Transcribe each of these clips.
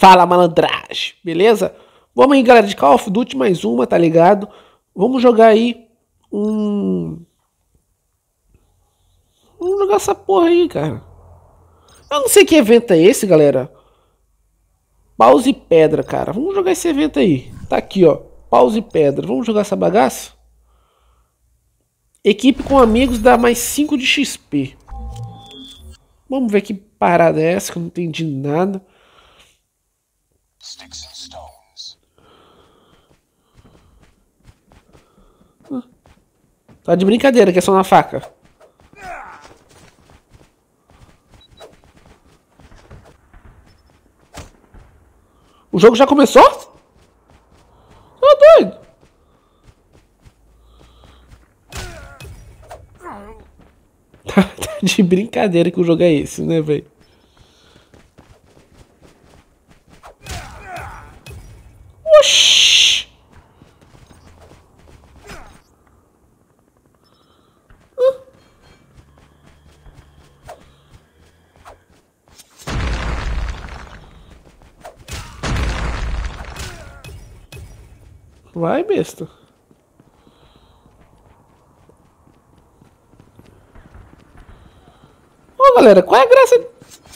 Fala, malandragem, beleza? Vamos aí, galera, de Call of Duty mais uma, tá ligado? Vamos jogar aí Vamos jogar essa porra aí, cara. Eu não sei que evento é esse, galera. Pause e pedra, cara. Vamos jogar esse evento aí. Tá aqui, ó. Pause e pedra. Vamos jogar essa bagaça? Equipe com amigos dá mais 5 de XP. Vamos ver que parada é essa, que eu não entendi nada. Tá de brincadeira que é só na faca. O jogo já começou? Tá doido. Tá de brincadeira que o jogo é esse, né, velho? Oxi! Vai, besta. Ô, galera, qual é a graça?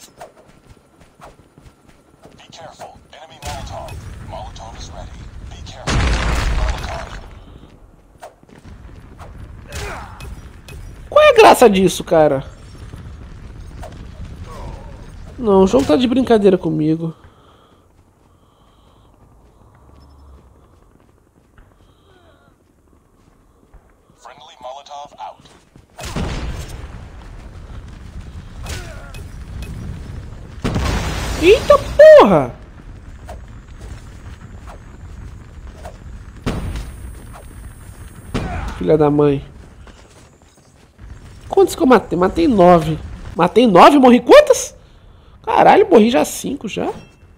Qual é a graça disso, cara? Não, o jogo tá de brincadeira comigo. Eita porra! Filha da mãe. Quantos que eu matei? Matei 9. Matei 9? Morri quantas? Caralho, morri já 5 já.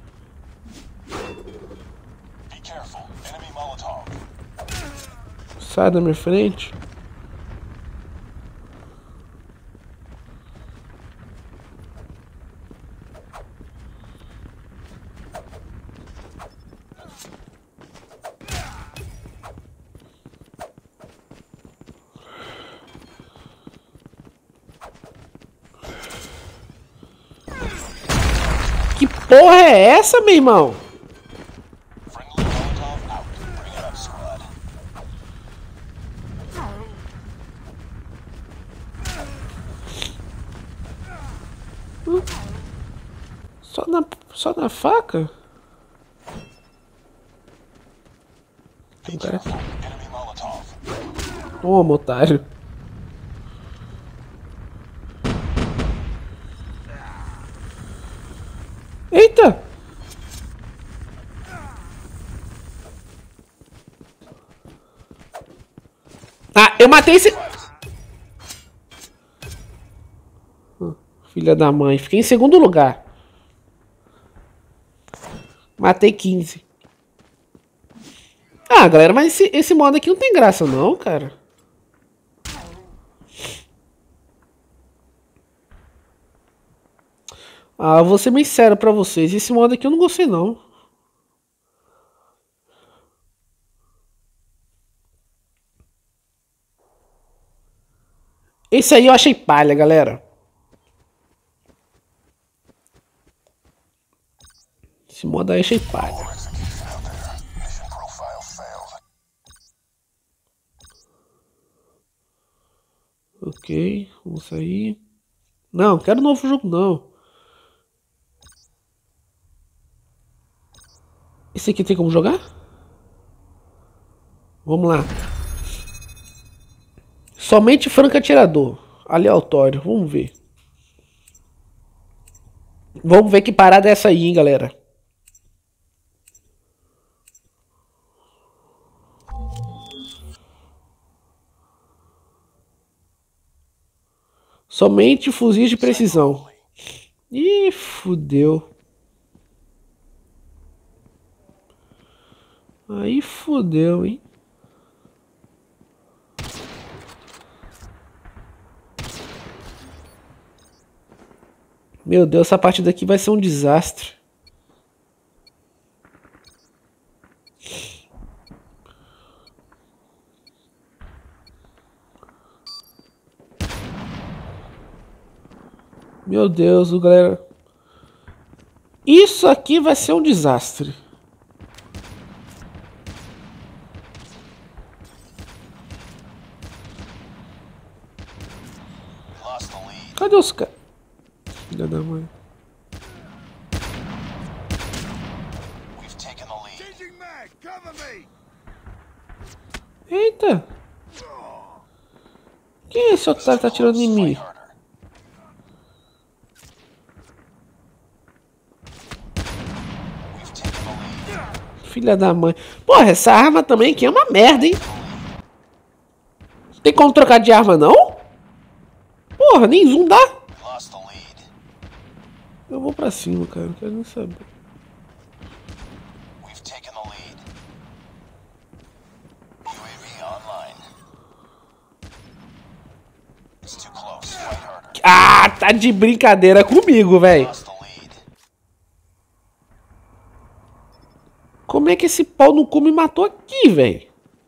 Sai da minha frente. Que porra é essa, meu irmão? Só na faca? Toma, otário. Eita! Ah, eu matei esse... Filha da mãe. Fiquei em segundo lugar. Matei 15. Ah, galera, mas esse modo aqui não tem graça não, cara. Ah, vou ser bem sério pra vocês. Esse modo aqui eu não gostei não. Esse aí eu achei palha, galera. Esse modo aí eu achei palha. Ok, vamos sair. Não, quero novo jogo não. Esse aqui tem como jogar? Vamos lá. Somente franco atirador. Aleatório, vamos ver. Vamos ver que parada é essa aí, hein, galera. Somente fuzis de precisão. Ih, fudeu. Aí fudeu, hein. Meu Deus, essa partida aqui vai ser um desastre. Meu Deus, galera. Isso aqui vai ser um desastre. Cadê os caras? Filha da mãe. Eita! Quem é esse otário que tá atirando em mim? Filha da mãe. Porra, essa arma também aqui é uma merda, hein? Tem como trocar de arma, não? Porra, nem zoom dá. Eu vou pra cima, cara. Não quero nem saber. Ah, tá de brincadeira comigo, velho. Como é que esse pau no cu me matou aqui, velho?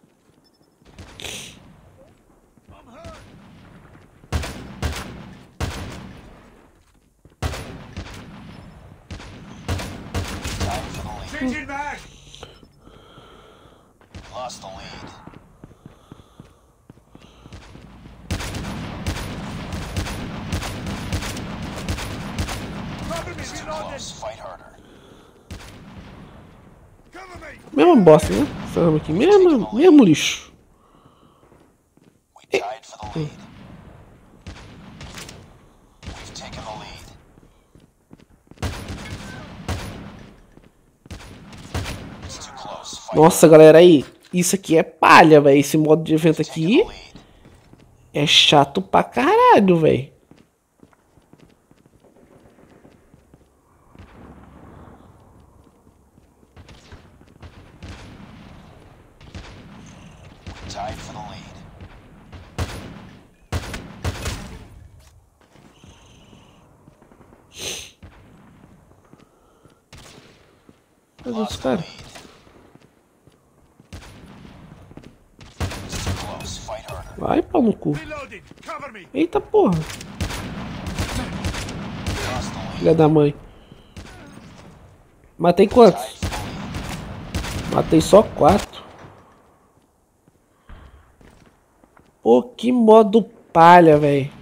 Mesma bosta, né? Essa arma aqui, mesmo lixo. Nossa, galera, aí, isso aqui é palha, velho. Esse modo de evento aqui é chato pra caralho, velho. Cadê os caras? Vai, pau no cu. Eita porra. Filha da mãe. Matei quantos? Matei só 4. Pô, que modo palha, velho.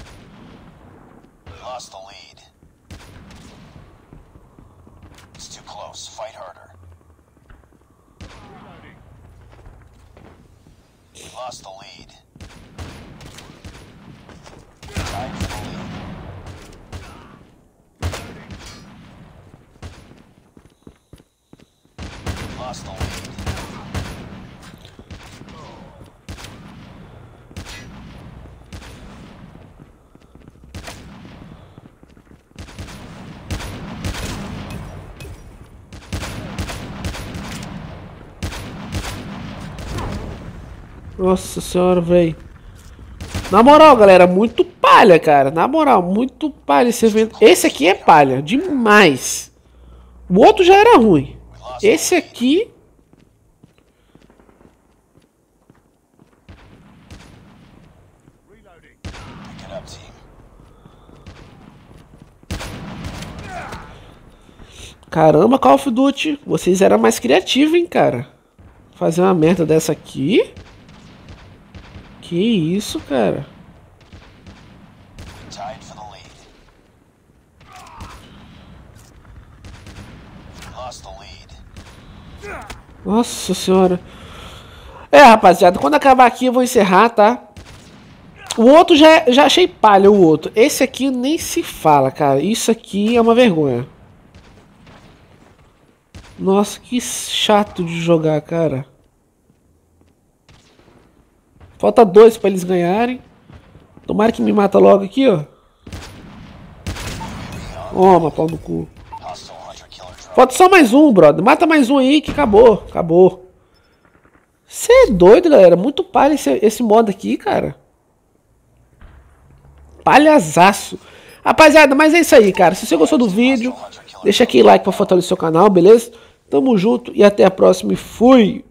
Nossa senhora, velho. Na moral, galera, muito palha, cara. Na moral, muito palha esse evento. Esse aqui é palha, demais. O outro já era ruim. Esse aqui... Caramba, Call of Duty. Vocês eram mais criativos, hein, cara. Fazer uma merda dessa aqui... Que isso, cara? Nossa senhora. É, rapaziada, quando acabar aqui eu vou encerrar, tá? O outro já achei palha, o outro. Esse aqui nem se fala, cara. Isso aqui é uma vergonha. Nossa, que chato de jogar, cara. Falta 2 pra eles ganharem. Tomara que me mata logo aqui, ó. Toma, pau no cu. Falta só mais um, brother. Mata mais um aí que acabou. Acabou. Você é doido, galera. Muito palha esse modo aqui, cara. Palhazaço. Rapaziada, mas é isso aí, cara. Se você gostou do vídeo, deixa aquele like pra fortalecer o canal, beleza? Tamo junto e até a próxima e fui!